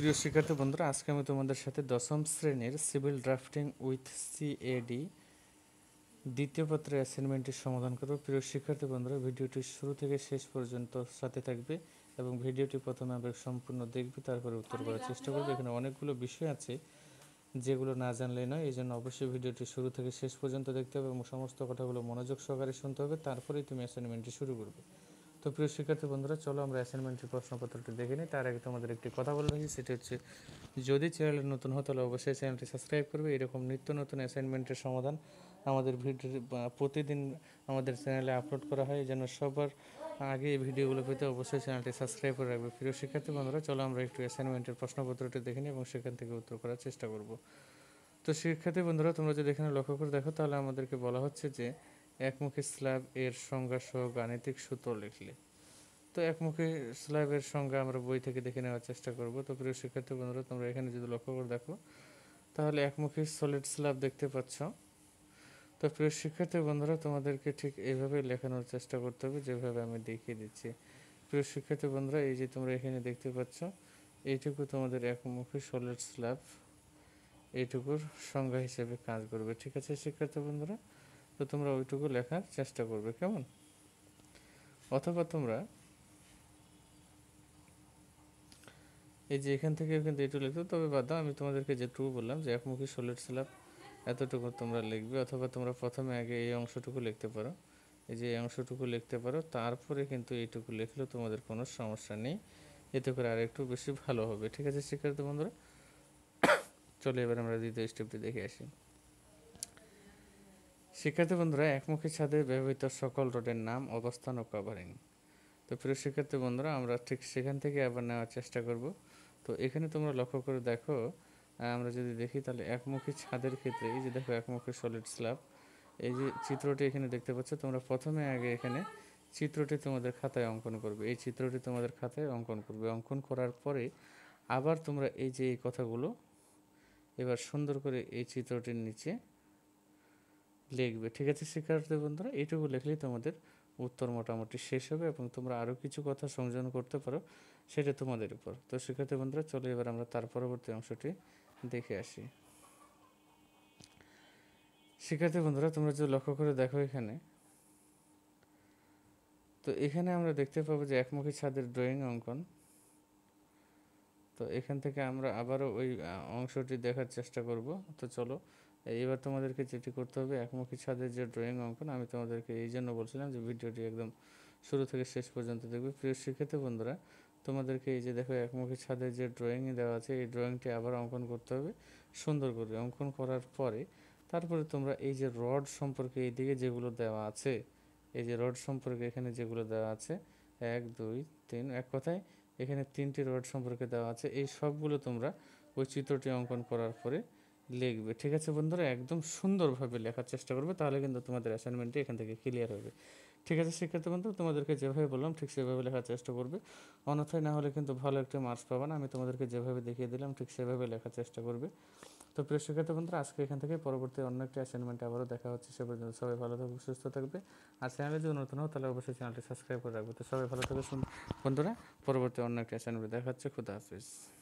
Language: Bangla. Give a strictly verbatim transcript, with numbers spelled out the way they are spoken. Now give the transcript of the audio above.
প্রিয় শিক্ষার্থী বন্ধুরা, আজকে আমি তোমাদের সাথে দশম শ্রেণীর সিভিল ড্রাফটিং উইথ সিএডি দ্বিতীয় পত্রের অ্যাসাইনমেন্টটি সমাধান করব। প্রিয় শিক্ষার্থী বন্ধুরা, ভিডিওটি শুরু থেকে শেষ পর্যন্ত সাথে থাকবে এবং ভিডিওটি প্রথমে আমরা সম্পূর্ণ দেখবে, তারপরে উত্তর করার চেষ্টা করবে। এখানে অনেকগুলো বিষয় আছে যেগুলো না জানলেই নয়, এই জন্য অবশ্যই ভিডিওটি শুরু থেকে শেষ পর্যন্ত দেখতে হবে এবং সমস্ত কথাগুলো মনোযোগ সহকারে শুনতে হবে, তারপরেই তুমি অ্যাসাইনমেন্টটি শুরু করবে। তো প্রিয় শিক্ষার্থী বন্ধুরা, চলো আমরা অ্যাসাইনমেন্টের প্রশ্নপত্রটি দেখে নিই। তার আগে তোমাদের একটি কথা বলে রাখি, সেটি হচ্ছে যদি চ্যানেলে নতুন হতো তাহলে অবশ্যই চ্যানেলটি সাবস্ক্রাইব করবে। এরকম নিত্য নতুন অ্যাসাইনমেন্টের সমাধান আমাদের ভিডিও প্রতিদিন আমাদের চ্যানেলে আপলোড করা হয়, যেন সবার আগে এই ভিডিওগুলো পেতে অবশ্যই চ্যানেলটি সাবস্ক্রাইব করে রাখবে। প্রিয় শিক্ষার্থী বন্ধুরা, চলো আমরা একটু অ্যাসাইনমেন্টের প্রশ্নপত্রটি দেখে নিই এবং সেখান থেকে উত্তর করার চেষ্টা করব। তো শিক্ষার্থী বন্ধুরা, তোমরা যদি এখানে লক্ষ্য করে দেখো, তাহলে আমাদেরকে বলা হচ্ছে যে একমুখী স্ল্যাব এর সংজ্ঞা সহ গাণিতিক সূত্র লিখলে। তো একমুখী স্ল্যাবের সংজ্ঞা আমরা বই থেকে দেখে নেওয়ার চেষ্টা করব। তো প্রিয় শিক্ষার্থী বন্ধুরা, তোমরা এখানে যদি লক্ষ্য করে দেখো, তাহলে একমুখী সলিড স্ল্যাব দেখতে পাচ্ছ। তো প্রিয় শিক্ষার্থী বন্ধুরা, তোমাদেরকে ঠিক এইভাবে লেখানোর চেষ্টা করতে হবে যেভাবে আমি দেখিয়ে দিচ্ছি। প্রিয় শিক্ষার্থী বন্ধুরা, এই যে তোমরা এখানে দেখতে পাচ্ছ, এইটুকু তোমাদের একমুখী সলিড স্ল্যাব, এইটুকুর সংজ্ঞা হিসেবে কাজ করবে। ঠিক আছে শিক্ষার্থী বন্ধুরা, তো তোমরা ওইটুকু লেখার চেষ্টা করবে, কেমন? অথবা তোমরা এই যে এখান থেকে কিন্তু এটুকু লিখতে, তবে বাদ দাও, আমি তোমাদেরকে যেটুকু বললাম যে একমুখী সলিড স্ল্যাব এতটুকু তোমরা লিখবে। অথবা তোমরা প্রথমে আগে এই অংশটুকু লিখতে পারো, এই যে এই অংশটুকু লিখতে পারো, তারপরে কিন্তু এইটুকু লিখলেও তোমাদের কোনো সমস্যা নেই, এতে করে আর একটু বেশি ভালো হবে। ঠিক আছে শিক্ষার্থী বন্ধুরা, চলো এবার আমরা দ্বিতীয় স্টেপটি দেখে আসি। শিক্ষার্থী বন্ধুরা, একমুখী ছাদে ব্যবহৃত সকল রোডের নাম, অবস্থান ও কভারিং। তো প্রিয় শিক্ষার্থী বন্ধুরা, আমরা ঠিক সেখান থেকে আবার নেওয়ার চেষ্টা করব। তো এখানে তোমরা লক্ষ্য করে দেখো, আমরা যদি দেখি তাহলে একমুখী ছাদের ক্ষেত্রে এই যে দেখো একমুখী সলিড স্ল্যাব, এই যে চিত্রটি এখানে দেখতে পাচ্ছ, তোমরা প্রথমে আগে এখানে চিত্রটি তোমাদের খাতায় অঙ্কন করবে। এই চিত্রটি তোমাদের খাতায় অঙ্কন করবে। অঙ্কন করার পরে আবার তোমরা এই যে এই কথাগুলো এবার সুন্দর করে এই চিত্রটির নিচে লিখবে। ঠিক আছে শিক্ষার্থী বন্ধুরা, এইটুকু লিখলেই তোমাদের উত্তর মোটামুটি শেষ হবে এবং তোমরা আরও কিছু কথা সংযোজন করতে পারো, সেটা তোমাদের উপর। তো শিক্ষার্থী বন্ধুরা, চলো এবার আমরা তার পরবর্তী অংশটি দেখে আসি। শিক্ষার্থী বন্ধুরা, তোমরা যদি লক্ষ্য করে দেখো এখানে, তো এখানে আমরা দেখতে পাবো যে একমুখী ছাদের ড্রয়িং অঙ্কন। তো এখান থেকে আমরা আবারও ওই অংশটি দেখার চেষ্টা করব। তো চলো এবার তোমাদেরকে যেটি করতে হবে, একমুখী ছাদের যে ড্রয়িং অঙ্কন, আমি তোমাদেরকে এই জন্য বলছিলাম যে ভিডিওটি একদম শুরু থেকে শেষ পর্যন্ত দেখবে। প্রিয় শিক্ষার্থী বন্ধুরা, তোমাদেরকে এই যে দেখো একমুখী ছাদের যে ড্রয়িং দেওয়া আছে, এই ড্রয়িংটি আবার অঙ্কন করতে হবে সুন্দর করে। অঙ্কন করার পরে তারপরে তোমরা এই যে রড সম্পর্কে এইদিকে যেগুলো দেওয়া আছে, এই যে রড সম্পর্কে এখানে যেগুলো দেওয়া আছে, এক দুই তিন, এক কথায় এখানে তিনটি রড সম্পর্কে দেওয়া আছে, এই সবগুলো তোমরা ওই চিত্রটি অঙ্কন করার পরে লিখবে। ঠিক আছে বন্ধুরা, একদম সুন্দরভাবে লেখার চেষ্টা করবে, তাহলে কিন্তু তোমাদের অ্যাসাইনমেন্টটি এখান থেকে ক্লিয়ার হবে। ঠিক আছে শিক্ষার্থী বন্ধু, তোমাদেরকে যেভাবে বললাম ঠিক সেভাবে লেখার চেষ্টা করবে, অন্যথায় না হলে কিন্তু ভালো একটা মার্কস পাবে না। আমি তোমাদেরকে যেভাবে দেখিয়ে দিলাম ঠিক সেভাবে লেখার চেষ্টা করবে। তো প্রিয় শিক্ষার্থী বন্ধুরা, আজকে এখান থেকে পরবর্তী অন্য একটি অ্যাসাইনমেন্টে আবারও দেখা হচ্ছে। সে পর্যন্ত সবাই ভালো থাকবে, সুস্থ থাকবে। আর চ্যানেলে যদি নতুন হও তাহলে অবশ্যই চ্যানেলটি সাবস্ক্রাইব করে রাখবে। তো সবাই ভালো থাকবে বন্ধুরা, পরবর্তী অন্য একটি অ্যাসাইনমেন্টে দেখা হচ্ছে। খুদা হাফিজ।